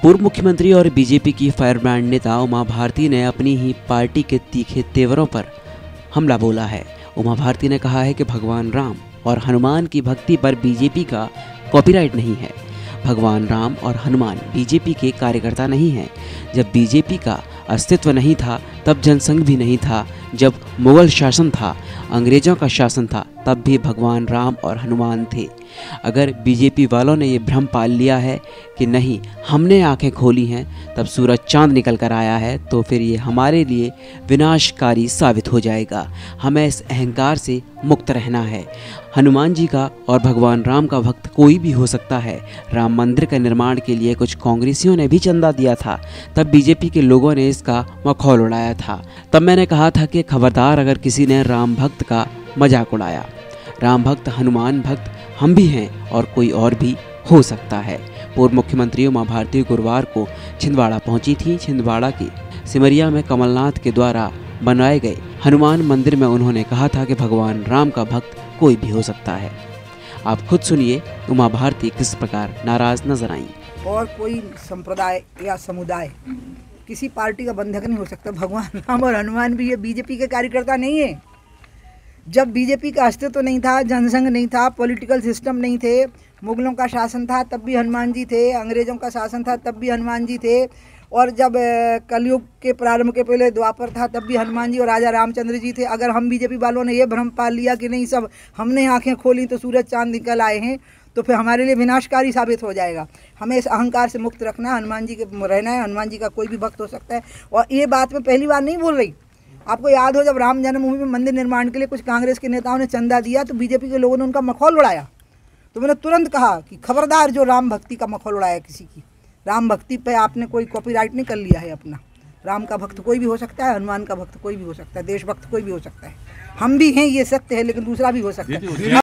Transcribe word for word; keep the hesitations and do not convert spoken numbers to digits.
पूर्व मुख्यमंत्री और बीजेपी की फायरब्रांड नेता उमा भारती ने अपनी ही पार्टी के तीखे तेवरों पर हमला बोला है। उमा भारती ने कहा है कि भगवान राम और हनुमान की भक्ति पर बीजेपी का कॉपीराइट नहीं है। भगवान राम और हनुमान बीजेपी के कार्यकर्ता नहीं हैं। जब बीजेपी का अस्तित्व नहीं था तब जनसंघ भी नहीं था। जब मुगल शासन था, अंग्रेजों का शासन था, तब भी भगवान राम और हनुमान थे। अगर बीजेपी वालों ने ये भ्रम पाल लिया है कि नहीं हमने आंखें खोली हैं तब सूरज चांद निकल कर आया है, तो फिर ये हमारे लिए विनाशकारी साबित हो जाएगा। हमें इस अहंकार से मुक्त रहना है। हनुमान जी का और भगवान राम का भक्त कोई भी हो सकता है। राम मंदिर के निर्माण के लिए कुछ कांग्रेसियों ने भी चंदा दिया था, तब बीजेपी के लोगों ने इसका मखौल उड़ाया था। तब मैंने कहा था कि खबरदार अगर किसी ने राम भक्त का मजाक उड़ाया। राम भक्त, हनुमान भक्त हम भी हैं और कोई और भी हो सकता है। पूर्व मुख्यमंत्री उमा भारती गुरुवार को छिंदवाड़ा पहुंची थी। छिंदवाड़ा के सिमरिया में कमलनाथ के द्वारा बनाए गए हनुमान मंदिर में उन्होंने कहा था कि भगवान राम का भक्त कोई भी हो सकता है। आप खुद सुनिए उमा भारती किस प्रकार नाराज नजर आई। और कोई संप्रदाय या समुदाय किसी पार्टी का बंधक नहीं हो सकता। भगवान राम और हनुमान भी ये बीजेपी के कार्यकर्ता नहीं है। जब बीजेपी का अस्तित्व तो नहीं था, जनसंघ नहीं था, पॉलिटिकल सिस्टम नहीं थे, मुगलों का शासन था तब भी हनुमान जी थे, अंग्रेजों का शासन था तब भी हनुमान जी थे, और जब कलयुग के प्रारंभ के पहले द्वापर था तब भी हनुमान जी और राजा रामचंद्र जी थे। अगर हम बीजेपी वालों ने ये भ्रम पाल लिया कि नहीं सब हमने आंखें खोली तो सूरज चांद निकल आए हैं, तो फिर हमारे लिए विनाशकारी साबित हो जाएगा। हमें इस अहंकार से मुक्त रखना है, हनुमान जी के रहना है। हनुमान जी का कोई भी भक्त हो सकता है। और ये बात मैं पहली बार नहीं बोल रही। आपको याद हो जब राम जन्मभूमि में मंदिर निर्माण के लिए कुछ कांग्रेस के नेताओं ने चंदा दिया तो बीजेपी के लोगों ने उनका मखौल उड़ाया, तो मैंने तुरंत कहा कि खबरदार जो राम भक्ति का मखौल उड़ाया किसी की। राम भक्ति पे आपने कोई कॉपीराइट नहीं कर लिया है अपना। राम का भक्त कोई भी हो सकता है, हनुमान का भक्त कोई भी हो सकता है, देशभक्त कोई भी हो सकता है। हम भी हैं, ये सत्य है, लेकिन दूसरा भी हो सकता है।